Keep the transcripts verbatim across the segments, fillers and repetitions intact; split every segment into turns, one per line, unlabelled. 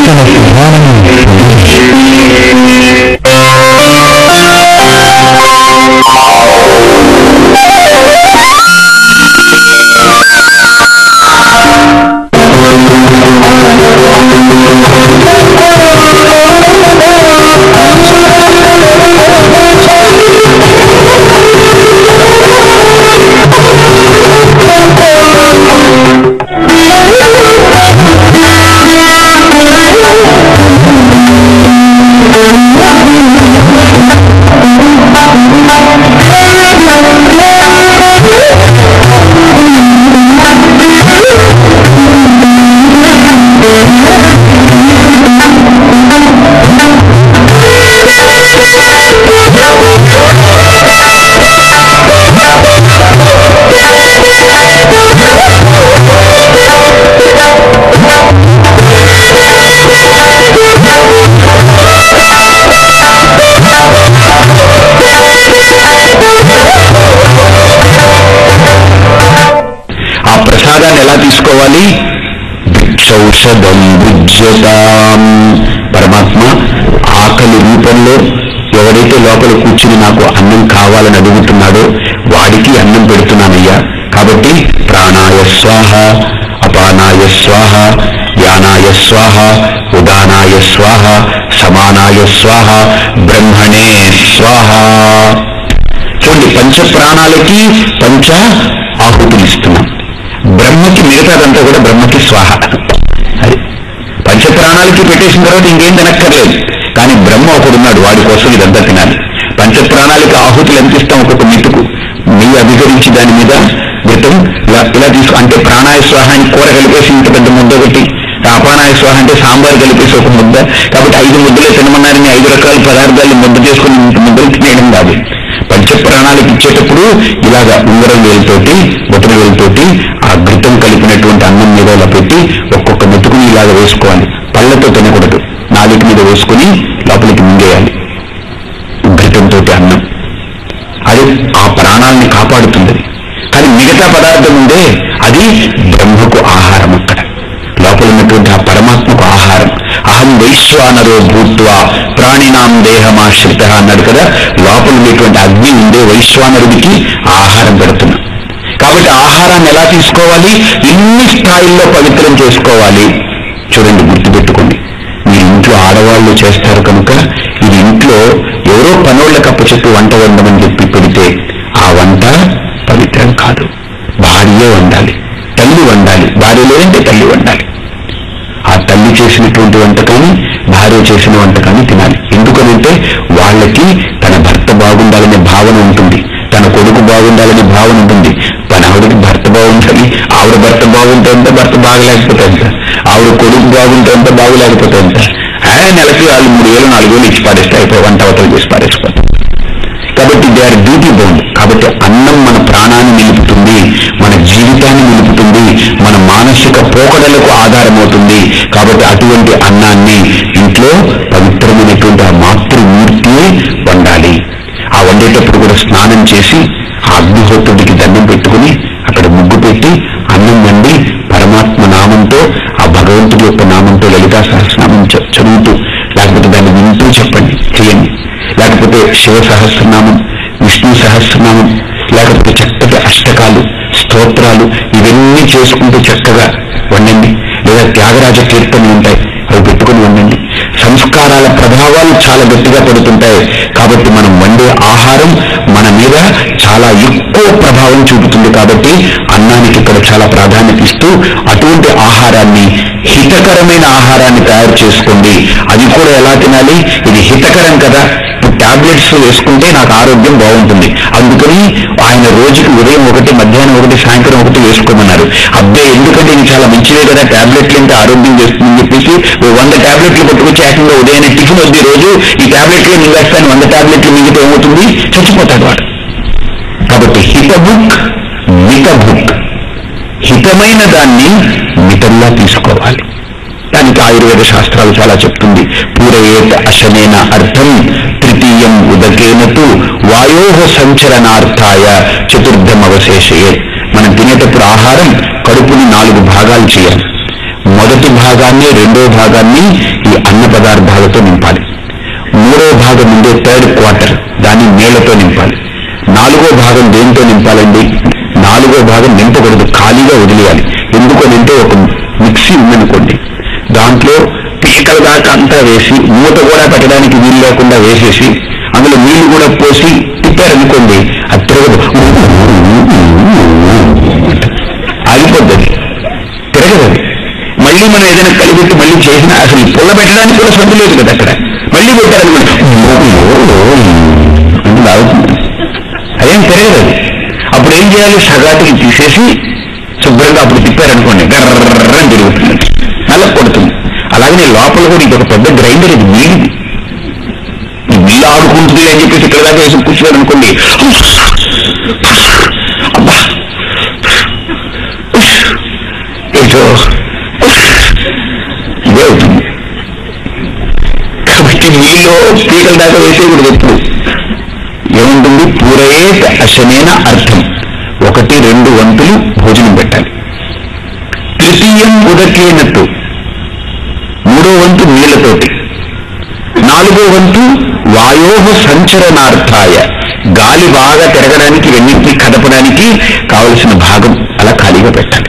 నూతన ప్రధానము ఎలా తీసుకోవాలి? భిక్షౌషధం భుజ్యతాం. పరమాత్మ ఆకలి రూపంలో ఎవరైతే లోపల కూర్చుని నాకు అన్నం కావాలని అడుగుతున్నాడో వాడికి అన్నం పెడుతున్నానయ్యా. కాబట్టి ప్రాణాయ స్వాహ, అపానాయ స్వాహ, ధ్యానాయ స్వాహ, ఉదానాయ స్వాహ, సమానాయ స్వాహ, బ్రహ్మణే స్వాహ. చూడండి, పంచ ప్రాణాలకి పంచ ఆహుతులు ఇస్తున్నాం. బ్రహ్మకి మిగతాదంతా కూడా బ్రహ్మకి స్వాహ. అది పంచప్రాణాలకి పెట్టేసిన తర్వాత ఇంకేం తినక్కర్లేదు. కానీ బ్రహ్మ ఒకడున్నాడు, వాడి కోసం ఇదంతా తినాలి. పంచప్రాణాలకి ఆహుతులు ఎంత ఇస్తాం? ఒక్కొక్క మెతుకు నెయ్యి అధికరించి దాని మీద ఘృతం ఇలా ఇలా తీసుకు అంటే ప్రాణాయ స్వాహ అని కూర కలిపేసి ఇంత పెద్ద ముద్ద ఒకటి, అపానాయ స్వాహ అంటే సాంబార్ కలిపేసి ఒక ముద్ద. కాబట్టి ఐదు ముద్దలే తినమన్నారని ఐదు రకాల పదార్థాలు ముద్ద చేసుకుని ఇంత ముద్దలు తినేయడం కాదు. పంచప్రాణాలకు ఇచ్చేటప్పుడు ఇలాగా ఉంగరం వేలుతోటి బొట్టన వేలుతోటి ఆ ఘృతం కలిపినటువంటి అన్నం మీద ఇలా పెట్టి ఒక్కొక్క మెతుకుని ఇలాగ వేసుకోవాలి. పళ్ళతో తినకూడదు, నాలుక మీద వేసుకుని లోపలికి మింగేయాలి ఘృతంతో అన్నం. అది ఆ ప్రాణాలని కాపాడుతుంది. కానీ మిగతా పదార్థం ఉందే అది బ్రహ్మకు ఆహారం. అక్కడ లోపల ఉన్నటువంటి ఆ పరమాత్మకు ఆహారం. అహం వైశ్వానరో భూత్వా ప్రాణినాం దేహమాశ్రిత అన్నాడు కదా. లోపల ఉండేటువంటి అగ్ని ఉండే వైశ్వానరుడికి ఆహారం పెడుతున్నాం. కాబట్టి ఆహారాన్ని ఎలా తీసుకోవాలి? ఇన్ని స్థాయిల్లో పవిత్రం చేసుకోవాలి. చూడండి, గుర్తుపెట్టుకోండి, మీరు ఇంట్లో ఆడవాళ్ళు చేస్తారు కనుక ఇది ఇంట్లో ఎవరో పనోళ్ళకి అప్పచెప్పి వంట వండమని చెప్పి పెడితే ఆ వంట పవిత్రం కాదు. భార్యే వండాలి, తల్లి వండాలి. భార్య లేదంటే తల్లి వండాలి. ఆ తల్లి చేసినటువంటి వంటకాన్ని భార్య చేసిన వంటకాన్ని తినాలి. ఎందుకనంటే వాళ్ళకి తన భర్త బాగుండాలనే భావన ఉంటుంది, తన కొడుకు బాగుండాలనే భావన ఉంటుంది. తన ఆవిడకి భర్త బాగుండాలి, ఆవిడ భర్త బాగుంటే అంత, భర్త బాగలేకపోతే అంత, ఆవిడ కొడుకు బాగుంటే అంత, బాగులేకపోతే అంత. ఆయన నెలకి వాళ్ళు మూడు వేలు నాలుగు వేలు ఇచ్చి పారేస్తే అయిపోయి వంట అవతలు చేసి పారేసిపోతారు. కాబట్టి దే ఆర్ డ్యూటీ బౌండ్. కాబట్టి అన్నం మన ప్రాణాన్ని నిలుపుతుంది, మన జీవితాన్ని నిలుపుతుంది, మన మానసిక పోకడలకు ఆధారమవుతుంది. కాబట్టి అటువంటి అన్నాన్ని ఇంట్లో పవిత్రమైనటువంటి ఆ మాతృమూర్తిని వండాలి. ఆ వండేటప్పుడు కూడా స్నానం చేసి ఆ అగ్నిహోత్రుడికి దండం పెట్టుకుని అక్కడ ముగ్గు పెట్టి అన్నం వండి పరమాత్మ నామంతో, ఆ భగవంతుడి యొక్క నామంతో లలితా సహస్రనామం చదువుతూ, లేకపోతే దాన్ని వింటూ చెప్పండి, చేయండి. లేకపోతే శివ సహస్రనామం, విష్ణు సహస్రనామం, లేకపోతే చక్కటి అష్టకాలు, స్తోత్రాలు ఇవన్నీ చేసుకుంటూ చక్కగా వండండి. లేదా త్యాగరాజ కీర్తనలు ఉంటాయి, అవి పెట్టుకుని వండండి. సంస్కారాల ప్రభావాలు చాలా గట్టిగా పడుతుంటాయి. కాబట్టి మనం వండే ఆహారం మన మీద చాలా ఎక్కువ ప్రభావం చూపుతుంది. కాబట్టి అన్నానికి ఇక్కడ చాలా ప్రాధాన్యత ఇస్తూ అటువంటి ఆహారాన్ని, హితకరమైన ఆహారాన్ని తయారు చేసుకోండి. అది కూడా ఎలా తినాలి? ఇది హితకరం కదా. ఇప్పుడు టాబ్లెట్స్ వేసుకుంటే నాకు ఆరోగ్యం బాగుంటుంది, అందుకని ఆయన రోజుకి ఉదయం ఒకటి, మధ్యాహ్నం ఒకటి, సాయంత్రం ఒకటి వేసుకోమన్నారు. అబ్బే, ఎందుకంటే ఇది చాలా మంచిదే కదా, టాబ్లెట్లు అంటే ఆరోగ్యం చేస్తుందని చెప్పేసి వంద టాబ్లెట్లు పట్టుకొచ్చి ఏకంగా ఉదయాన్నే టిఫిన్ వద్ది రోజు ఈ టాబ్లెట్లే మింగేస్తాను, వంద టాబ్లెట్లు మింగితే ఏమవుతుంది? చచ్చిపోతాడు వాడు. కాబట్టి హిత బుక్ మిత బుక్, హితమైన దాన్ని మితంగా తీసుకోవాలి. దానికి ఆయుర్వేద శాస్త్రాలు చాలా చెప్తుంది. పూరయేత అశనేన అర్థం తృతీయం ఉదకేనతు వాయోహ సంచలనార్థాయ చతుర్థం అవశేషయే. మనం తినేటప్పుడు ఆహారం కడుపుని నాలుగు భాగాలు చేయాలి. మొదటి భాగాన్ని, రెండో భాగాన్ని పదార్థాలతో నింపాలి. మూడో భాగం ఉండే థర్డ్ క్వార్టర్ దాన్ని నీళ్లతో నింపాలి. నాలుగో భాగం దేంతో నింపాలండి? నాలుగో భాగం నింపకూడదు, ఖాళీగా వదిలేయాలి. ఎందుకనంటే ఒక మిక్సీ ఉందనుకోండి, దాంట్లో పీకల దాకా అంతా వేసి మూత కూడా పెట్టడానికి వీలు లేకుండా వేసేసి అందులో నీళ్లు కూడా పోసి తిప్పారనుకోండి, అది తిరగదు, ఆగిపోద్ది, తిరగదు. మళ్ళీ మనం ఏదైనా కలిపెట్టి మళ్ళీ చేసినా అసలు పుల్ల పెట్టడానికి కూడా సందు లేదు కదా, అక్కడ మళ్ళీ పెట్టారనుకోండి అంటే ఆగుతుంది, అదేం తిరగదు. అప్పుడు ఏం చేయాలి? సగాటికి తీసేసి శుభ్రంగా అప్పుడు తిప్పారనుకోండి గర్రని తిరుగుతుంది, నల్ల కొడుతుంది. అలాగనే లోపల కూడా ఇది ఒక పెద్ద గ్రైండర్, ఇది నీళ్ళు ఈ నీళ్ళు ఆడుకుంటుంది అని చెప్పేసి ఇక్కడ దాకా వేసి కూర్చున్నారు అనుకోండి, అబ్బా ఏదో ఇదే అవుతుంది. కాబట్టి నీళ్ళు పీకల దాకా వేసేయకూడదు ఎప్పుడు. ఏముంటుంది? పూరయేత్ అశనేన అర్థం, ఒకటి రెండు వంతులు భోజనం పెట్టాలి. తృతీయం ఉదకేనట్టు, మూడో వంతు నీళ్లతోటి. నాలుగో వంతు వాయోహ సంచరణార్థాయ, గాలి బాగా తిరగడానికి రెండింటినీ కదపడానికి కావలసిన భాగం అలా ఖాళీగా పెట్టాలి.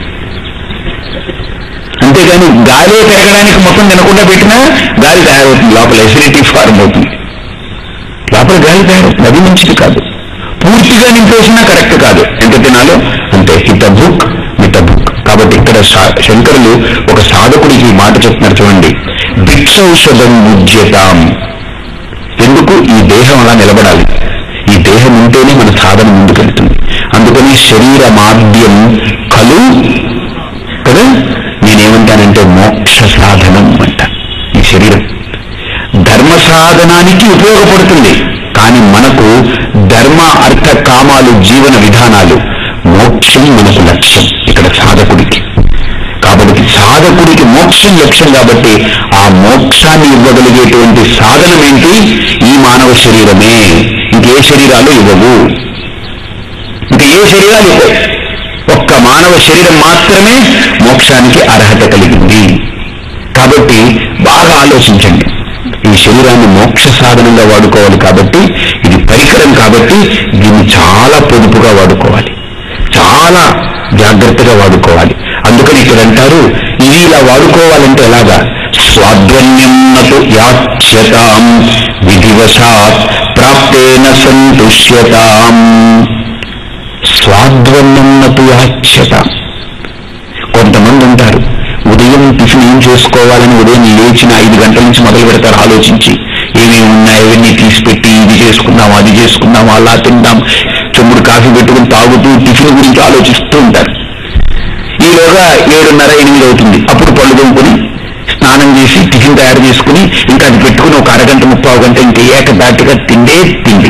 అంతేగాని గాలి తిరగడానికి మొత్తం తినకుండా పెట్టినా గాలి తయారవుతుంది, లోపల ఎసిడిటీ ఫార్మ్ అవుతుంది, లోపల గాలి తయారవుతుంది, అది మంచిది కాదు. పూర్తిగా నింపేసినా కరెక్ట్ కాదు, ఎంత తినాలో అంతే. హిత భుక్ మిత భుక్. కాబట్టి ఇక్కడ శంకరులు ఒక సాధకుడికి మాట చెప్తున్నారు చూడండి, భిక్షౌషధం ముజ్యతాం. ఎందుకు? ఈ దేహం అలా నిలబడాలి, ఈ దేహం ఉంటేనే మన సాధన ముందుకెళ్తుంది. అందుకని శరీరమాద్యం కలు కదా, నేనేమంటానంటే మోక్ష సాధనం అంట. ఈ శరీరం ధర్మ సాధనానికి ఉపయోగపడుతుంది, కానీ మనకు ధర్మ అర్థ కామాలు జీవన విధానాలు, మోక్షం మనకు లక్ష్యం ఇక్కడ సాధకుడికి. కాబట్టి సాధకుడికి మోక్షం లక్ష్యం కాబట్టి ఆ మోక్షాన్ని ఇవ్వగలిగేటువంటి సాధనం ఏంటి? ఈ మానవ శరీరమే, ఇంకే శరీరాలు ఇవ్వవు, ఇంక ఏ శరీరాలు ఇవ్వవు. ఒక్క మానవ శరీరం మాత్రమే మోక్షానికి అర్హత కలిగింది. కాబట్టి బాగా ఆలోచించండి, ఈ శరీరాన్ని మోక్ష సాధనంగా వాడుకోవాలి. కాబట్టి ఇది పరికరం, కాబట్టి దీన్ని చాలా పొదుపుగా వాడుకోవాలి, చాలా జాగ్రత్తగా వాడుకోవాలి. అందుకని ఇక్కడ అంటారు, ఇది ఇలా వాడుకోవాలంటే ఎలాగా? స్వాధ్వర్యన్నతు యాచ్యతాం విధివశాత్ ప్రాప్తేన సంతుష్యతాం. స్వాధ్వర్యన్నతు యాచ్యతాం. కొంతమంది ఉంటారు, ఉదయం టిఫిన్ ఏం చేసుకోవాలని ఉదయం లేచిన ఐదు గంటల నుంచి మొదలు పెడతారు ఆలోచించి, ఏమేమి ఉన్నాయి అవన్నీ తీసిపెట్టి ఇది చేసుకుందాం అది చేసుకుందాం అలా తిందాం, చెంబుడు కాఫీ పెట్టుకుని తాగుతూ టిఫిన్ గురించి ఆలోచిస్తూ ఉంటారు. ఈలోగా ఏడున్నర ఎనిమిది అవుతుంది, అప్పుడు పళ్ళు దొంకుని స్నానం చేసి టిఫిన్ తయారు చేసుకుని ఇంకా అది పెట్టుకుని ఒక అరగంట ముప్పావు గంట ఇంకా ఏకదాటిగా తిండే తిండి.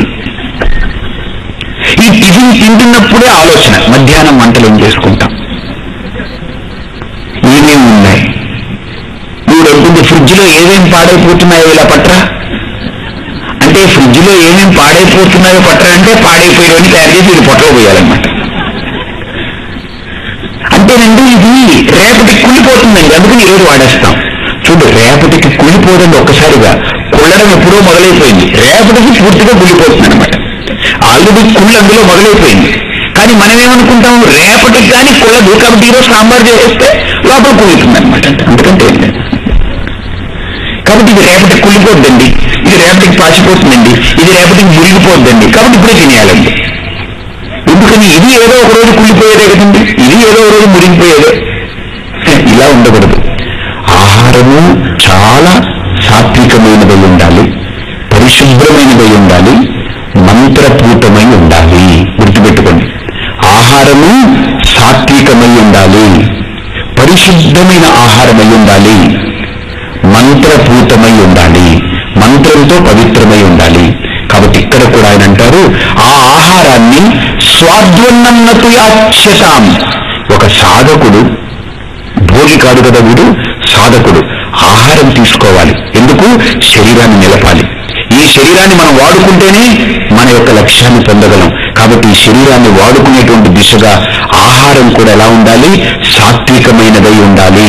ఈ టిఫిన్ తింటున్నప్పుడే ఆలోచన, మధ్యాహ్నం వంటలు ఏం చేసుకుంటాం, ఏమేమి ఉన్నాయి. మీరు అనుకుంటే ఫ్రిడ్జ్ లో ఏమేమి పాడైపోతున్నాయో ఇలా పట్రా అంటే, ఫ్రిడ్జ్ లో ఏమేమి పాడైపోతున్నాయో పట్రా అంటే పాడైపోయేవన్నీ తయారు చేసి ఇది పొట్టలో పోయాలన్నమాట. అంటేనండి ఇది రేపటికి కుళ్ళిపోతుందండి, అందుకని ఈరోజు వాడేస్తాం. చూడు, రేపటికి కుళ్ళిపోదండి, ఒక్కసారిగా కుళ్ళడం ఎప్పుడో మొదలైపోయింది, రేపటికి పూర్తిగా కుళ్ళిపోతుంది అనమాట. ఆల్రెడీ కుళ్ళు అందులో మొదలైపోయింది, కానీ మనం ఏమనుకుంటాం, రేపటికి కానీ కుళ్ళదు కాబట్టి ఈరోజు సాంబార్ చేస్తే లోపల కుళ్ళుతుంది అనమాట. అందుకంటే ఏం లేదు. కాబట్టి ఇది రేపటికి కుళ్ళిపోద్దండి, ఇది రేపటికి పాచిపోతుందండి, ఇది రేపటికి మురిగిపోద్దండి, కాబట్టి ఇప్పుడే తినేయాలండి. ఎందుకని ఇది ఏదో ఒక రోజు కుళ్ళిపోయేదే కదండి, ఇది ఏదో ఒక రోజు మురిగిపోయేదే. ఇలా ఉండకూడదు. ఆహారము చాలా సాత్వికమైనదై ఉండాలి, పరిశుభ్రమైనదై ఉండాలి, మంత్రపూతమై ఉండాలి. గుర్తుపెట్టుకోండి, ఆహారము సాత్వికమై ఉండాలి, పరిశుద్ధమైన ఆహారమై ఉండాలి, మంత్రపూతమై ఉండాలి, మంత్రంతో పవిత్రమై ఉండాలి. కాబట్టి ఇక్కడ కూడా ఆయన అంటారు, ఆ ఆహారాన్ని స్వాధ్వన్నన్నతు యాచ్యతాం. ఒక సాధకుడు భోగి కాదు కదా, వీడు సాధకుడు ఆహారం తీసుకోవాలి. ఎందుకు? శరీరాన్ని నిలపాలి. ఈ శరీరాన్ని మనం వాడుకుంటేనే మన యొక్క లక్ష్యాన్ని పొందగలం. కాబట్టి ఈ శరీరాన్ని వాడుకునేటువంటి దిశగా ఆహారం కూడా ఎలా ఉండాలి? సాత్వికమైనదై ఉండాలి,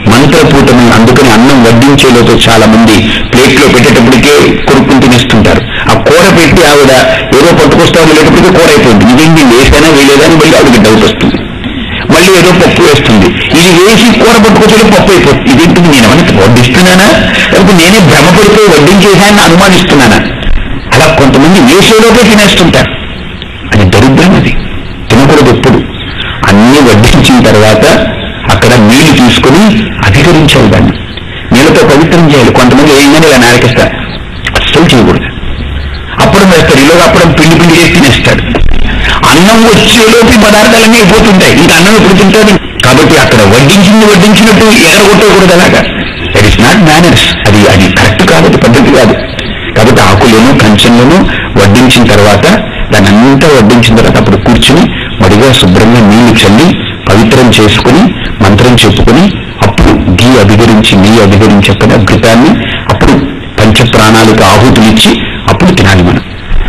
మంత్రపూతమైన. అందుకని అన్నం వడ్డించేలోతో చాలా మంది ప్లేట్లో పెట్టేటప్పటికే కొరుక్కుని తినేస్తుంటారు. ఆ కూర పెట్టి ఆవిడ ఏదో పట్టుకొస్తా వెళ్ళేటప్పటికే కూర అయిపోతుంది. ఇదేంటి వేసానా వేయలేదా అని మళ్ళీ ఆవిడకి డౌట్ వస్తుంది. మళ్ళీ ఏదో పప్పు వేస్తుంది. ఇది వేసి కూర పట్టుకొచ్చే పప్పు అయిపోతుంది. ఇదేంటిది, నేను ఏమైనా వడ్డిస్తున్నానా లేకపోతే నేనే భ్రమపడిపోయి వడ్డించేసానని అనుమానిస్తున్నానా? అలా కొంతమంది వేసేలోకే తినేస్తుంటారు. అది దరిద్రం. అది తినకూడదు ఎప్పుడు. అన్ని వడ్డించిన తర్వాత అక్కడ నీళ్లు తీసుకుని అధికరించాలి. దాన్ని నీళ్ళతో పవిత్రం చేయాలి. కొంతమంది ఏంటని ఇలా నారకిస్తారు. అస్సలు చేయకూడదు. అప్పడం వేస్తాడు. ఈలోగా అప్పడం పిండి పిండి చేసి తినేస్తాడు. అన్నం వచ్చేలోపు పదార్థాలన్నీ అయిపోతుంటాయి. ఇంకా అన్నం ఎప్పుడు తింటుంది? కాబట్టి అక్కడ వడ్డించింది వడ్డించినట్టు ఎగరగొట్టకూడదు. అలాగా దట్ ఈస్ నాట్ మేనర్స్. అది అది కరెక్ట్ కాదు, అది పద్ధతి కాదు. కాబట్టి ఆకులను కంచెంలోనూ వడ్డించిన తర్వాత దాన్ని అంతా వడ్డించిన తర్వాత అప్పుడు కూర్చుని మడిగా శుభ్రంగా నీళ్లు చల్లి పవిత్రం చేసుకుని మంత్రం చెప్పుకుని అప్పుడు ఘీ అధిగరించి నెయ్యి అధిగరించి అక్కడ ఘృతాన్ని అప్పుడు పంచ ప్రాణాలకు ఆహుతులిచ్చి అప్పుడు తినాలి. మనం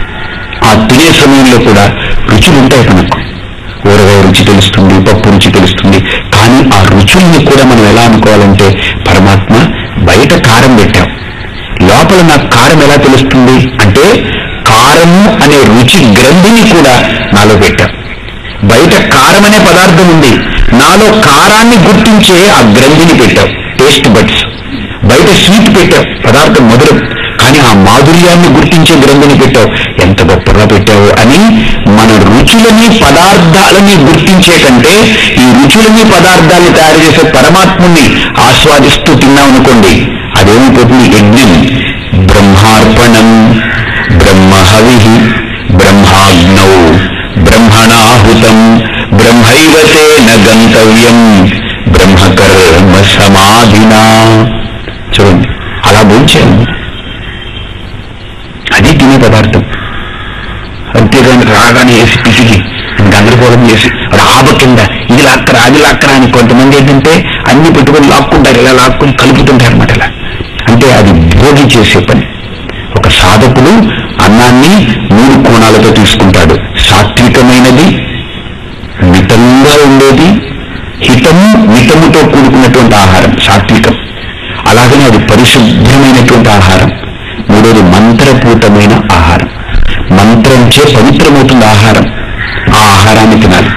ఆ తినే సమయంలో కూడా రుచులు ఉంటాయి. మనకు ఊరగాయ రుచి తెలుస్తుంది, పప్పు రుచి తెలుస్తుంది. కానీ ఆ రుచుల్ని కూడా మనం ఎలా అనుకోవాలంటే, పరమాత్మ బయట కారం పెట్టాం, లోపల నాకు కారం ఎలా తెలుస్తుంది అంటే కారము అనే రుచి గ్రంథిని కూడా నాలో పెట్టాం. బయట కారం అనే పదార్థం ఉంది, నాలో కారాన్ని గుర్తించే ఆ గ్రంథిని పెట్టావు, టేస్ట్ బడ్స్. బయట స్వీట్ పెట్టావు, పదార్థం మధురం, కానీ ఆ మాధుర్యాన్ని గుర్తించే గ్రంథిని పెట్టావు. ఎంత గొప్పగా పెట్టావు అని మన రుచులని పదార్థాలని గుర్తించే కంటే ఈ రుచులని పదార్థాన్ని తయారు చేసే పరమాత్ముని ఆస్వాదిస్తూ తిన్నామనుకోండి, అదేమైపోతుంది? యజ్ఞం బ్రహ్మార్పణం బ్రహ్మహవి బ్రహ్మాగ్నౌ బ్రహ్మణాహుతం బ్రహ్మైవతేన గంతవ్యం బ్రహ్మకర్మ సమాధినా. చూడండి, అలా భోంచేయాలి. అది తినే పదార్థం. అంతేగాని రాగానే వేసి పిసికి గందరగోళం చేసి ఆబ కింద ఇది లాక్కరా అది లాక్కరా అని కొంతమంది ఏంటంటే అన్ని పెట్టుకొని లాక్కుంటారు, ఇలా లాక్కుని కలుపుతుంటారు అన్నమాట. ఇలా అంటే అది భోగి చేసే పని. ఒక సాధకుడు అన్నాన్ని మూడు కోణాలతో తీసుకుంటాడు. సాత్వికమైనది, మితంగా ఉండేది, హితము మితముతో కూడుకున్నటువంటి ఆహారం సాత్వికం. అలాగనే అది పరిశుభ్రమైనటువంటి ఆహారం. మూడోది మంత్రపూతమైన ఆహారం. మంత్రంచే పవిత్రమవుతుంది ఆహారం. ఆ ఆహారాన్ని తినాలి.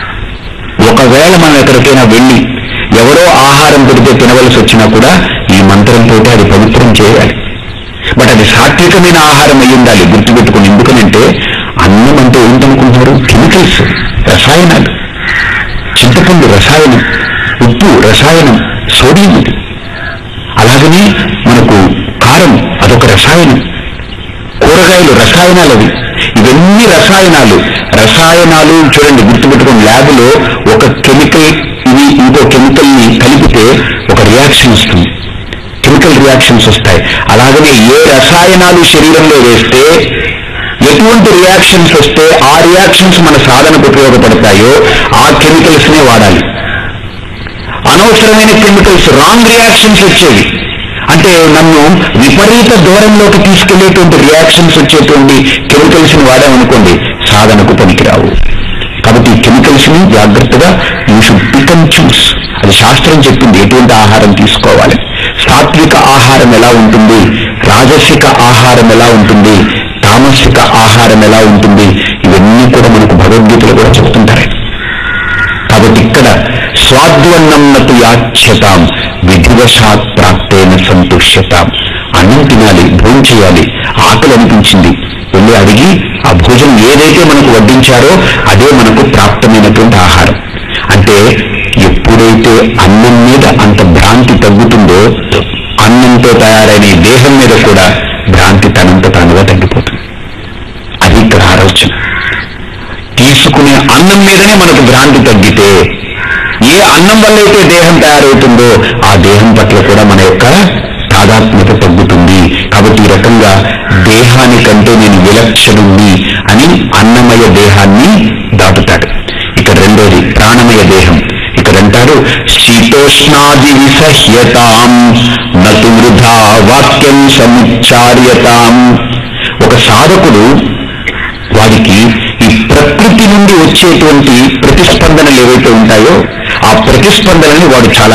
ఒకవేళ మనం ఎక్కడికైనా వెళ్ళి ఎవరో ఆహారం పెడితే తినవలసి వచ్చినా కూడా ఈ మంత్రంతో అది పవిత్రం చేయాలి. బట్ అది సాత్వికమైన ఆహారం అయి ఉండాలి. గుర్తుపెట్టుకుని, ఎందుకనంటే అన్నం అంటే ఏంటనుకుంటున్నారు? కెమికల్స్, రసాయనాలు. చింతపండు రసాయనం, ఉప్పు రసాయనం, సోడియం ఇది. అలాగనే మనకు కారం అదొక రసాయనం, కూరగాయలు రసాయనాలు అవి. ఇవన్నీ రసాయనాలు. రసాయనాలు చూడండి, గుర్తుపెట్టుకుని, ల్యాబ్లో ఒక కెమికల్ ఇది ఇంకో కెమికల్ ని కలిపితే ఒక రియాక్షన్ వస్తుంది, కెమికల్ రియాక్షన్స్ వస్తాయి. అలాగనే ఏ రసాయనాలు శరీరంలో వేస్తే ఎటువంటి రియాక్షన్స్ వస్తే ఆ రియాక్షన్స్ మన సాధనకు ఉపయోగపడతాయో ఆ కెమికల్స్ నే వాడాలి. అనవసరమైన కెమికల్స్, రాంగ్ రియాక్షన్స్ వచ్చేవి అంటే నన్ను విపరీత దూరంలోకి తీసుకెళ్లేటువంటి రియాక్షన్స్ వచ్చేటువంటి కెమికల్స్ ని వాడామనుకోండి, సాధనకు పనికిరావు. కాబట్టి ఈ కెమికల్స్ ని జాగ్రత్తగా you should pick and choose. అది శాస్త్రం చెప్పింది ఎటువంటి ఆహారం తీసుకోవాలి. సాత్విక ఆహారం ఎలా ఉంటుంది, రాజసిక ఆహారం ఎలా ఉంటుంది, తామసిక ఆహారం ఎలా ఉంటుంది, ఇవన్నీ కూడా మనకు భగవద్గీతలో కూడా చెప్తుంటారు. కాబట్టి ఇక్కడ స్వాద్వన్నం నతు యాచ్యతాం విధివశాత్ ప్రాప్తేన సంతుష్యతాం. అన్నం తినాలి, భోజనం చేయాలి. ఆకలి అనిపించింది, వెళ్ళి అడిగి ఆ భోజనం ఏదైతే మనకు వడ్డించారో అదే మనకు ప్రాప్తమైనటువంటి ఆహారం. అంటే ఎప్పుడైతే అన్నం మీద అంత భ్రాంతి తగ్గుతుందో, అన్నంతో తయారైన ఈ దేహం మీద కూడా భ్రాంతి తనంత తానుగా తగ్గిపోతుంది. అది ఇక్కడ ఆలోచన. తీసుకునే అన్నం మీదనే మనకు భ్రాంతి తగ్గితే, ఏ అన్నం వల్ల అయితే దేహం తయారవుతుందో ఆ దేహం పట్ల కూడా మన యొక్క తాదాత్మ్యత తగ్గుతుంది. కాబట్టి ఈ రకంగా దేహానికంటే నేను విలక్షణుణ్ణి అని అన్నమయ దేహాన్ని దాటుతాడు. ఇక రెండోది ప్రాణమయ దేహం. ఇక్కడ అంటారు శీతోష్ణాది విసహ్యతాం నతు వృధా వాక్యం సముచ్చార్యతాం. ఒక సాధకుడు వాడికి ఈ ప్రకృతి నుండి వచ్చేటువంటి ప్రతిస్పందనలు ఏవైతే ఉంటాయో ఆ ప్రతిస్పందనని వాడు చాలా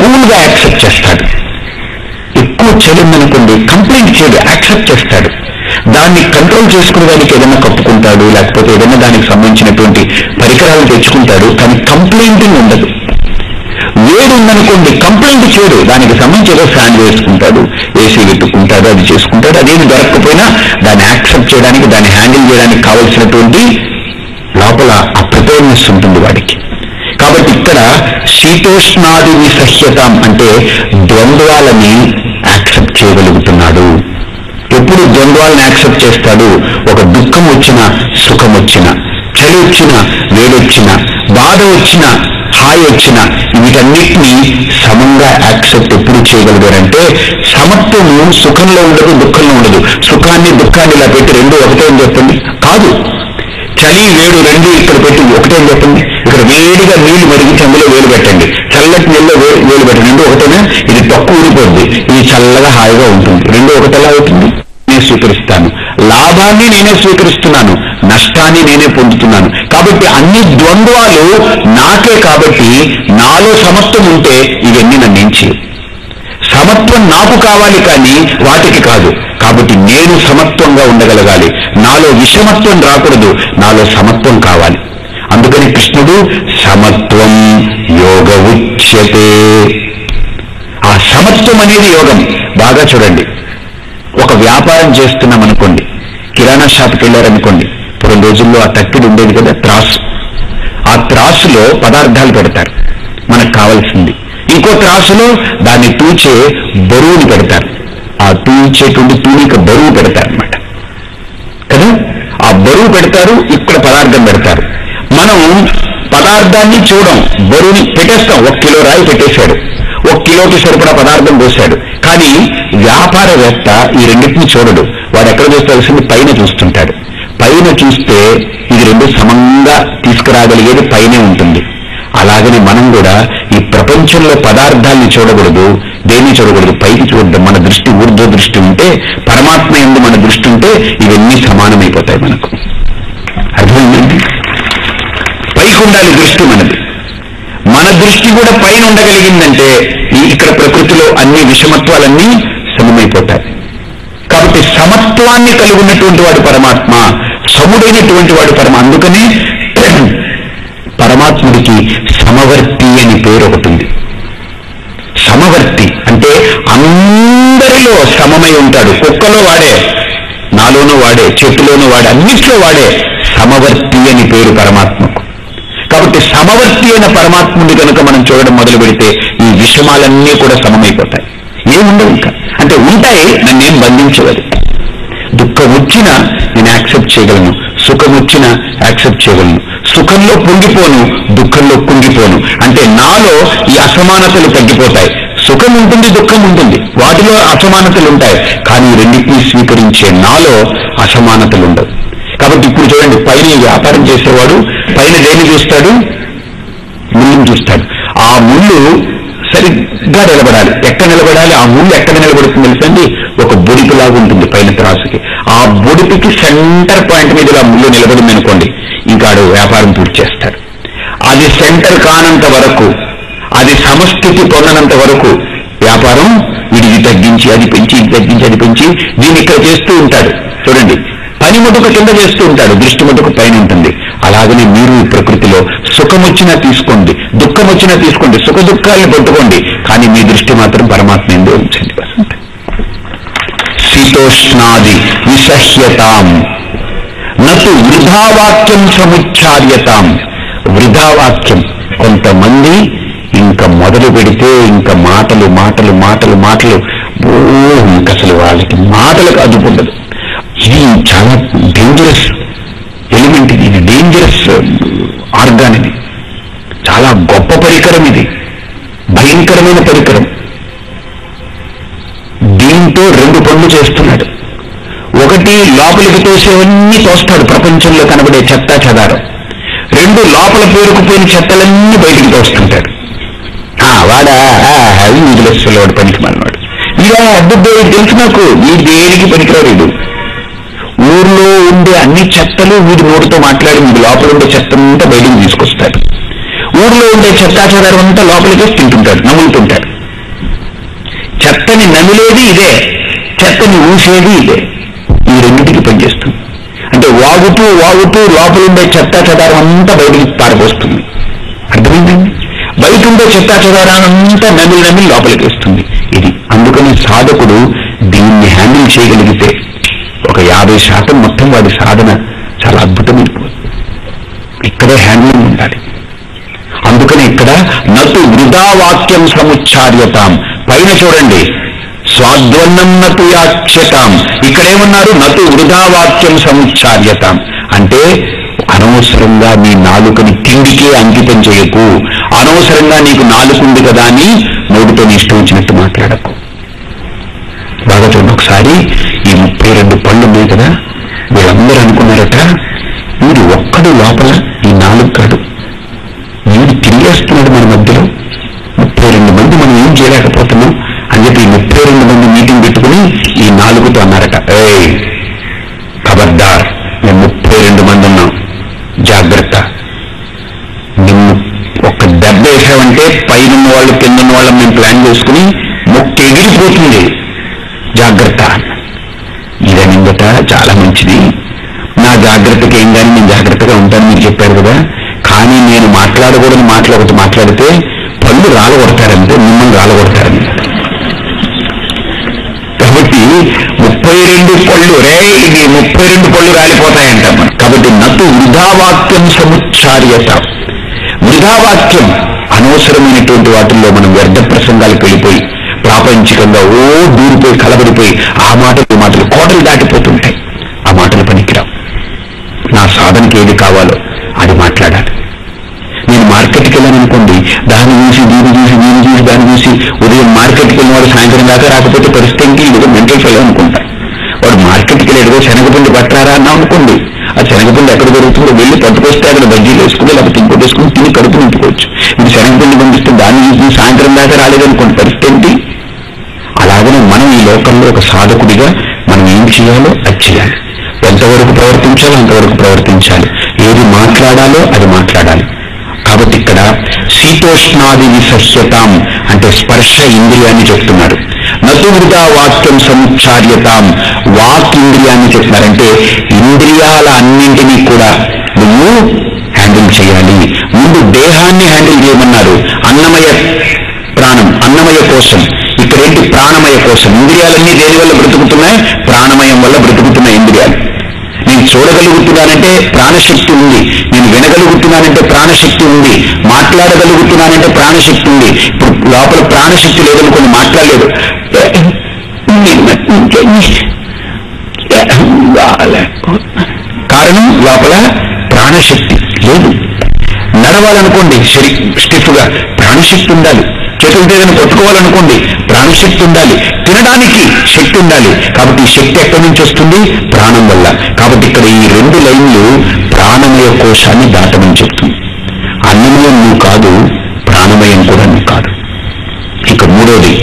కూల్గా యాక్సెప్ట్ చేస్తాడు. ఎక్కువ చెల్లిందనుకోండి కంప్లైంట్ చేయడు, యాక్సెప్ట్ చేస్తాడు. దాన్ని కంట్రోల్ చేసుకునేదానికి ఏదైనా కప్పుకుంటాడు, లేకపోతే ఏదైనా దానికి సంబంధించినటువంటి పరికరాలు తెచ్చుకుంటాడు, కానీ కంప్లైంటింగ్ ఉండదు. వేడి ఉందనుకోండి కంప్లైంట్ చేయడు, దానికి సంబంధించి ఏదో ఫ్యాన్ వేసుకుంటాడు, ఏసీ పెట్టుకుంటాడు, అది చేసుకుంటాడు. అదేమి దొరకకపోయినా దాన్ని యాక్సెప్ట్ చేయడానికి, దాన్ని హ్యాండిల్ చేయడానికి కావలసినటువంటి లోపల ఆ ప్రిపేర్నెస్ ఉంటుంది వాడికి. కాబట్టి ఇక్కడ శీతోష్ణాది విసహ్యతం అంటే ద్వంద్వాలని యాక్సెప్ట్ చేయగలుగుతున్నాడు. ఎప్పుడు ద్వంద్వాలను యాక్సెప్ట్ చేస్తాడు? ఒక దుఃఖం వచ్చినా, సుఖం వచ్చినా, చలి వచ్చినా, వేడొచ్చినా, బాధ వచ్చినా, హాయి వచ్చినా, వీటన్నిటినీ సమంగా యాక్సెప్ట్ ఎప్పుడు చేయగలిగారంటే సమత్వము సుఖంలో ఉండదు, దుఃఖంలో ఉండదు. సుఖాన్ని దుఃఖాన్ని ఇలా పెట్టి రెండు ఒకటే అని చెప్పండి, కాదు. చలి వేడు రెండు ఇక్కడ పెట్టి ఒకటే అని చెప్పండి. ఇక్కడ వేడిగా నీళ్లు మరిగించి అందులో వేలు పెట్టండి, చల్లటి నీళ్ళలో వే వేలు పెట్టండి, రెండు ఒకటేనా? ఇది తక్కువ ఊరిపోద్ది, ఇది చల్లగా హాయిగా ఉంటుంది. రెండు ఒకటేలా అవుతుంది? నేను స్వీకరిస్తాను, లాభాన్ని నేనే స్వీకరిస్తున్నాను, నష్టాన్ని నేనే పొందుతున్నాను. కాబట్టి అన్ని ద్వంద్వాలు నాకే. కాబట్టి నాలో సమత్వం ఉంటే ఇవన్నీ నన్నించి సమత్వం నాకు కావాలి, కానీ వాటికి కాదు. కాబట్టి నేను సమత్వంగా ఉండగలగాలి, నాలో విషమత్వం రాకూడదు, నాలో సమత్వం కావాలి. అందుకని కృష్ణుడు సమత్వం యోగ ఉచ్యతే. ఆ సమత్వం అనేది యోగం. బాగా చూడండి, ఒక వ్యాపారం చేస్తున్నాం అనుకోండి, కిరాణా షాప్కి వెళ్ళారనుకోండి, పూర్వం రోజుల్లో ఆ తక్కిడి ఉండేది కదా, త్రాసు. ఆ త్రాసులో పదార్థాలు పెడతారు మనకు కావాల్సింది, ఇంకో త్రాసులో దాన్ని తూచే బరువుని పెడతారు. ఆ తూచేటువంటి తూనిక బరువు పెడతారనమాట కదా. ఆ బరువు పెడతారు, ఇక్కడ పదార్థం పెడతారు. మనం పదార్థాన్ని చూడం, బరువుని పెట్టేస్తాం. ఒక కిలో రాయి పెట్టేశాడు, ఒక కిలోకి సరిపడా పదార్థం పోసాడు. కానీ వ్యాపారవేత్త ఈ రెండింటిని చూడడు. వాడు ఎక్కడ చూస్తాల్సింది పైన చూస్తుంటాడు. పైన చూస్తే ఇది రెండు సమంగా తీసుకురాగలిగేది పైనే ఉంటుంది. అలాగని మనం కూడా ఈ ప్రపంచంలో పదార్థాన్ని చూడకూడదు, దేన్ని చూడకూడదు, పైకి చూడడం. మన దృష్టి ఊర్ధ్వ దృష్టి ఉంటే, పరమాత్మ యందు మన దృష్టి ఉంటే ఇవన్నీ సమానమైపోతాయి మనకు. అర్థమైందండి? పైకి ఉండాలి దృష్టి మనది. మన దృష్టి కూడా పైన ఉండగలిగిందంటే ఇక్కడ ప్రకృతిలో అన్ని విషమత్వాలన్నీ సమమైపోతాయి. కాబట్టి సమత్వాన్ని కలిగి ఉన్నటువంటి వాడు పరమాత్మ, సముడైనటువంటి వాడు పరమ. అందుకని పరమాత్ముడికి సమవర్తి అని పేరు ఒకటి ఉంది. సమవర్తి అంటే అందరిలో సమమై ఉంటాడు. కుక్కలో వాడే, నాలోనూ వాడే, చెట్టులోనూ వాడే, అన్నిట్లో వాడే. సమవర్తి అని పేరు పరమాత్మకు. కాబట్టి సమవర్తి అయిన పరమాత్ముడి కనుక మనం చూడడం మొదలు పెడితే ఈ విషమాలన్నీ కూడా సమమైపోతాయి. ఏముండవు ఇంకా, అంటే ఉంటాయి, నన్నేం బంధించలేదు. దుఃఖం వచ్చినా నేను యాక్సెప్ట్ చేయగలను, సుఖం వచ్చినా యాక్సెప్ట్ చేయగలను. సుఖంలో పొంగిపోను, దుఃఖంలో కుంగిపోను. అంటే నాలో ఈ అసమానతలు తగ్గిపోతాయి. సుఖం ఉంటుంది, దుఃఖం ఉంటుంది, వాటిలో అసమానతలు ఉంటాయి. కానీ రెండింటినీ స్వీకరించే నాలో అసమానతలు ఉండవు. కాబట్టి ఇప్పుడు చూడండి, పైన వ్యాపారం చేసేవాడు పైన దేన్ని చూస్తాడు? ముళ్ళుని చూస్తాడు. ఆ ముళ్ళు సరిగ్గా నిలబడాలి. ఎక్కడ నిలబడాలి? ఆ ముళ్ళు ఎక్కడ నిలబడుతుంది తెలుసండి? ఒక బొడిపిలాగా ఉంటుంది పైన త్రాసుకి. ఆ బొడిపికి సెంటర్ పాయింట్ మీద ఇలా ముళ్ళు నిలబడింది అనుకోండి, ఇంకాడు వ్యాపారం పూర్తి చేస్తాడు. అది సెంటర్ కానంత వరకు, అది సమస్థితి పొందనంత వరకు వ్యాపారం వీడిది తగ్గించి అది పెంచి, ఇది తగ్గించి అది పెంచి దీన్ని ఇక్కడ చేస్తూ ఉంటాడు. చూడండి, పని మటుకు కింద చేస్తూ ఉంటాడు, దృష్టి మటుకు పైన ఉంటుంది. అలాగనే మీరు ఈ ప్రకృతిలో సుఖం వచ్చినా తీసుకోండి, దుఃఖం వచ్చినా తీసుకోండి, సుఖ దుఃఖాలను పట్టుకోండి, కానీ మీ దృష్టి మాత్రం పరమాత్మ ఎందే ఉంచండి. శీతోష్ణాది విసహ్యతాం నతు వృధావాక్యం సముచ్చార్యతాం. వృధావాక్యం, కొంతమంది ఇంకా మొదలు పెడితే ఇంకా మాటలు మాటలు మాటలు మాటలు ఓ ఇంకా అసలు వాళ్ళకి మాటలకు అదుపు ఉండదు. ఇది చాలా డేంజరస్ ఎలిమెంట్, ఇది డేంజరస్ ఆర్గాన్, ఇది చాలా గొప్ప పరికరం, ఇది భయంకరమైన పరికరం. దీంతో రెండు పనులు చేస్తున్నాడు. ఒకటి, లోపలికి తోసేవన్నీ తోస్తాడు, ప్రపంచంలో కనబడే చెత్త చెదారం. రెండు, లోపల పేరుకుపోయిన చెత్తలన్నీ బయటికి తోస్తుంటాడు. వాడా నిధులస్సులో వాడు పనికి మారినాడు. ఇలా అడ్డుద్దే తెలుసు నాకు, ఈ దేనికి పనికిరాడు. వీడు ఊర్లో ఉండే అన్ని చెత్తలు వీడి నోటితో మాట్లాడి వీడి లోపల ఉండే చెత్తంతా బయటికి తీసుకొస్తాడు. ఊర్లో ఉండే చెత్తాచారం అంతా లోపలికి తింటుంటాడు, నములుతుంటాడు. చెత్తని నమిలేది ఇదే, చెత్తని ఊసేది ఇదే. ఈ రెండింటికి పనిచేస్తుంది. అంటే వాగుతూ వాగుతూ లోపలుండే చెత్త చెదారం అంతా బయటికి పారబోస్తుంది. అర్థమైందండి? బయట ఉండే చెత్త చెదారాన్నంతా నమిలి నమిలి లోపలికి వేస్తుంది ఇది. అందుకని సాధకుడు దీన్ని హ్యాండిల్ చేయగలిగితే ఒక యాభై శాతం మొత్తం వాడి సాధన చాలా అద్భుతమైపోతుంది. ఇక్కడే హ్యాండిలింగ్ ఉండాలి. అందుకని ఇక్కడ నటు వృధా వాక్యం సముచ్చార్యతాం. పైన చూడండి, స్వాద్వన్నం నటు యాచ్యతాం. ఇక్కడేమన్నారు? నటు వృధా వాక్యం సముచ్చార్యతాం. అంటే అనవసరంగా నీ నాలుకని తిండికే అంకితం చేయకు. అనవసరంగా నీకు నాలుకుంది కదా అని నోటితో ఇష్టం వచ్చినట్టు మాట్లాడకు. బాగా చూడండి ఒకసారి, ఈ ముప్పై రెండు పళ్ళు ఉన్నాయి కదా, వీళ్ళందరూ అనుకున్నారట వీడు ఒక్కడు లోపల ఈ నాలుగు కాడు, వీడు తిరిగేస్తున్నాడు మన మధ్యలో. ముప్పై రెండు మంది మనం ఏం చేయలేకపోతున్నాం అని చెప్పి ముప్పై రెండు మంది మీటింగ్ పెట్టుకుని ఈ నాలుగుతో అన్నారట, ఏయ్ ఖబర్దార్, మేము ముప్పై రెండు మంది ఉన్నాం, జాగ్రత్త. నిన్ను ఒక్క దెబ్బ వేసావంటే పైన వాళ్ళు కింద వాళ్ళని మేము ప్లాన్ చేసుకుని మొక్క ఎగిరిపోతుంది, జాగ్రత్త. ఇదనిందట చాలా మంచిది, నా జాగ్రత్తకి ఏం కానీ నేను జాగ్రత్తగా ఉంటాను మీరు చెప్పారు కదా, కానీ నేను మాట్లాడకూడని మాటలు ఒకటి మాట్లాడితే పళ్ళు రాలగొడతారంటే మిమ్మల్ని రాలగొడతారని. కాబట్టి ముప్పై రెండు పళ్ళు రే ఇది ముప్పై రెండు పళ్ళు రాలిపోతాయంట. కాబట్టి నటు వృధావాక్యం సముచ్చార్యత. వృధావాక్యం అనవసరమైనటువంటి వాటిల్లో మనం వ్యర్థ ప్రసంగాలకు వెళ్ళిపోయి ప్రాపంచికంగా ఓ దూరిపోయి కలబడిపోయి ఆ మాటలు మాటలు కోటలు దాటిపోతుంటాయి. ఆ మాటలు పనికిరావు. నా సాధనకి ఏది కావాలో అది మాట్లాడాలి. నేను మార్కెట్కి వెళ్ళాననుకోండి, దాన్ని చూసి దీన్ని చూసి దీన్ని చూసి దాన్ని చూసి ఉదయం మార్కెట్కి వెళ్ళిన వాడు సాయంత్రం దాకా రాకపోతే పరిస్థితి ఇది మెంటల్ ఫెయిల్ అనుకుంటా. వాడు మార్కెట్కి వెళ్ళేదో శనగపిండి పట్టారా అన్నా అనుకోండి, ఆ శనగపిండి ఎక్కడ దొరుకుతుందో వెళ్ళి పట్టుకొస్తే అక్కడ బజ్జీలు వేసుకుని లేకపోతే ఇంకోటి వేసుకుని తిని కడుపు నింపుకోవచ్చు. ఇది శనగపిండి పంపిస్తే దాన్ని చూసి సాయంత్రం దాకా రాలేదనుకోండి పరిస్థితి ఏంటి? అలాగనే మనం ఈ లోకంలో ఒక సాధకుడిగా మనం ఏం చేయాలో అది చేయాలి. ఎంతవరకు ప్రవర్తించాలో అంతవరకు ప్రవర్తించాలి. ఏది మాట్లాడాలో అది మాట్లాడాలి. కాబట్టి ఇక్కడ శీతోష్ణాది విసహ్యతాం అంటే స్పర్శ ఇంద్రియాన్ని చెప్తున్నారు. నతు వృధా వాక్యం సముచ్చార్యతాం, వాక్ ఇంద్రియాన్ని చెప్తున్నారంటే ఇంద్రియాల అన్నింటినీ కూడా నువ్వు హ్యాండిల్ చేయాలి. ముందు దేహాన్ని హ్యాండిల్ చేయమన్నారు. అన్నమయ ప్రాణం, అన్నమయ కోశం. ఇక్కడేంటి? ప్రాణమయ కోశం. ఇంద్రియాలన్నీ దేని వల్ల బ్రతుకుతున్నాయి? ప్రాణమయం వల్ల బ్రతుకుతున్నాయి ఇంద్రియాలు. నేను చూడగలుగుతున్నానంటే ప్రాణశక్తి ఉంది, నేను వినగలుగుతున్నానంటే ప్రాణశక్తి ఉంది, మాట్లాడగలుగుతున్నానంటే ప్రాణశక్తి ఉంది. ఇప్పుడు లోపల ప్రాణశక్తి లేదనుకోండి, మాట్లాడలేదు. కారణం లోపల ప్రాణశక్తి లేదు. నడవాలనుకోండి స్టిఫ్ గా, ప్రాణశక్తి ఉండాలి. చేతులతో ఏదైనా పట్టుకోవాలనుకోండి ప్రాణశక్తి ఉండాలి. తినడానికి శక్తి ఉండాలి. కాబట్టి ఈ శక్తి ఎక్కడి నుంచి వస్తుంది? ప్రాణం వల్ల. కాబట్టి ఇక్కడ ఈ రెండు లైన్లు ప్రాణమయ కోశాన్ని దాటమని చెప్తుంది. అన్నమయం నువ్వు కాదు, ప్రాణమయం కూడా నువ్వు కాదు. ఇక మూడోది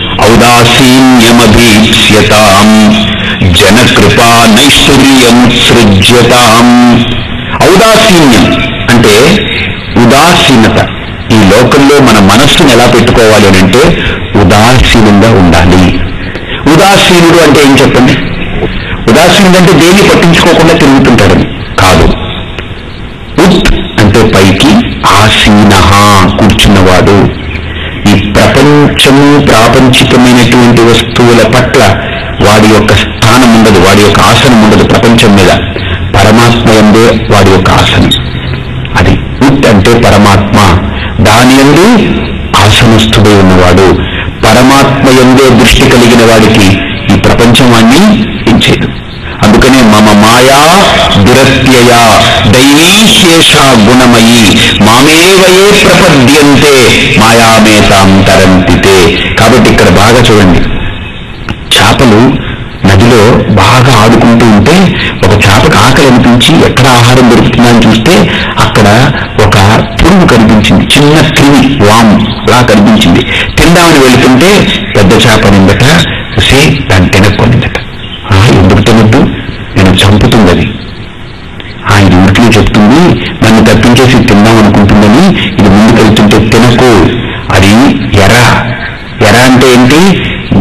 ఔదాసీన్యమభీప్స్యతాం జనకృపా నైష్ఠుర్యముత్సృజ్యతాం. ఔదాసీన్యం అంటే ఉదాసీనత. ఈ లోకంలో మన మనస్సును ఎలా పెట్టుకోవాలి అని అంటే ఉదాసీనంగా ఉండాలి. ఉదాసీనుడు అంటే ఏం చెప్పండి? ఉదాసీనుడు అంటే దేన్ని పట్టించుకోకుండా తిరుగుతుంటాడని కాదు. ఉత్ అంటే పైకి, ఆసీన కూర్చున్నవాడు. ఈ ప్రపంచము ప్రాపంచికమైనటువంటి వస్తువుల పట్ల వాడి యొక్క స్థానం ఉండదు, వాడి యొక్క ఆసనం ఉండదు ప్రపంచం మీద. పరమాత్మ యందే వాడి యొక్క ఆసనం. అది ఉత్ అంటే పరమాత్మ, దాని యందు ఆసనస్థుడై ఉన్నవాడు. పరమాత్మ యందే దృష్టి కలిగిన వాడికి ఈ ప్రపంచం వాణ్ణి ఎంచేదు. అందుకనే మమ మాయా దురత్యయా దైవీశేషా గుణమయీ మామేవయే ప్రపద్యంతే మాయామేతాం తరంతితే. కాబట్టి ఇక్కడ బాగా చూడండి, చేపలు నదిలో బాగా ఆడుకుంటూ ఉంటే ఒక చేపకు ఆకలి అనిపించి ఎక్కడ ఆహారం దొరుకుతుందని చూస్తే అక్కడ ఒక పురుగు కనిపించింది, చిన్న క్రిమి, వామ్ లా కనిపించింది. తిందామని వెళుతుంటే పెద్ద చేప నిందట చూసి దాన్ని తినక్కొనిందట. ఎందుకు తినద్దు, నేను చంపుతుంది అది. ఇది ఊరికే చెప్తుంది, నన్ను తప్పించేసి తిందాం అనుకుంటుందని ఇది ముందుకెళ్తుంటే తినకు. అది ఎర. ఎర అంటే ఏంటి?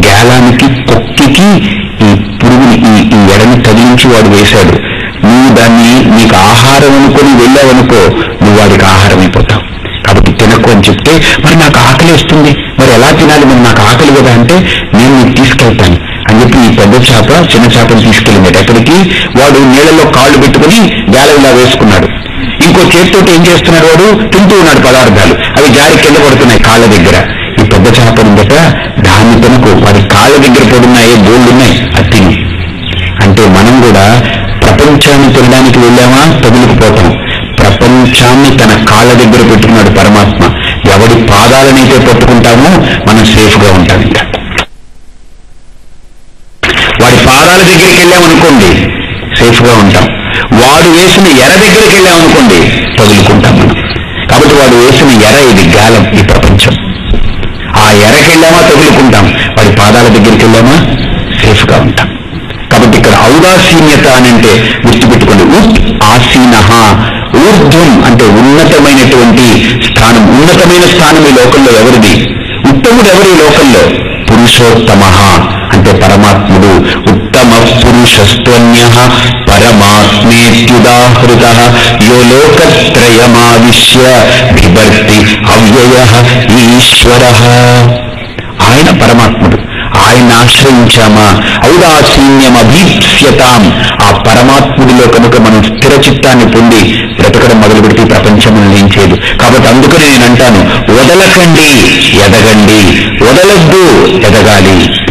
ఈ పురుగుని ఈ ఈ ఎడని తగిలించి వాడు వేశాడు. నువ్వు దాన్ని నీకు ఆహారం అనుకొని వెళ్ళావనుకో, నువ్వు వాడికి ఆహారం అయిపోతావు. కాబట్టి తినకు అని చెప్తే, మరి నాకు ఆకలి వస్తుంది, మరి ఎలా తినాలి, మరి నాకు ఆకలి కదా అంటే, నేను నీకు తీసుకెళ్తాను అని చెప్పి ఈ పెద్ద చేప చిన్న చేపను తీసుకెళ్ళిందట. ఎక్కడికి? వాడు నీళ్ళలో కాళ్ళు పెట్టుకుని గాలవిలా వేసుకున్నాడు. ఇంకో చేతితో ఏం చేస్తున్నాడు, వాడు తింటూ ఉన్నాడు పదార్థాలు, అవి జారి కింద పడుతున్నాయి కాళ్ళ దగ్గర. ఈ పెద్ద చేప ఉందట, దాన్ని తినకు, వాడి కాళ్ళ దగ్గర పడున్నాయి, గోళ్ళున్నాయి, అది తిని. అంటే మనం కూడా ప్రపంచాన్ని తినడానికి వెళ్ళామా తగులుకుపోతాం. ప్రపంచాన్ని తన కాళ్ళ దగ్గర పెట్టుకున్నాడు పరమాత్మ. ఎవడి పాదాలనైతే పట్టుకుంటామో మనం సేఫ్ గా ఉంటాం. ఇంకా వాడి పాదాల దగ్గరికి వెళ్ళామనుకోండి సేఫ్ గా ఉంటాం. వాడు వేసిన ఎర దగ్గరికి వెళ్ళామనుకోండి తగులుకుంటాం మనం. కాబట్టి వాడు వేసిన ఎర ఇది గాలం, ఈ ప్రపంచం. ఆ ఎరకెళ్ళామా తగులుకుంటాం, వాడి పాదాల దగ్గరికి వెళ్ళామా సేఫ్ గా ఉంటాం. కాబట్టి ఇక్కడ ఔదాసీన్యత అని అంటే గుర్తుపెట్టుకోండి. ఉత్ ఆసీన, ఊర్ధ్వం అంటే ఉన్నతమైనటువంటి స్థానం. ఉన్నతమైన స్థానం ఈ లోకంలో ఎవరిది? ఉత్తముడు ఎవరు ఈ లోకంలో? పురుషోత్తమ అంటే పరమాత్ముడు. ఉత్తమ పురుషస్త్వన్య పరమాత్మేత్యుదాహృత యో లోకత్రయమావిశ్య బిభర్తి అవ్యయ ఈశ్వర. ఆయన పరమాత్ముడు, ఆయన ఆశ్రయించామా ఔదాసీన్యమభీప్స్యతాం. ఆ పరమాత్ముడిలో కనుక మనం స్థిర చిత్తాన్ని పొంది బ్రతకడం మొదలు పెడితే ప్రపంచం ఏం చేయదు. కాబట్టి అందుకని నేను అంటాను, వదలకండి ఎదగండి, వదలద్దు ఎదగాలి.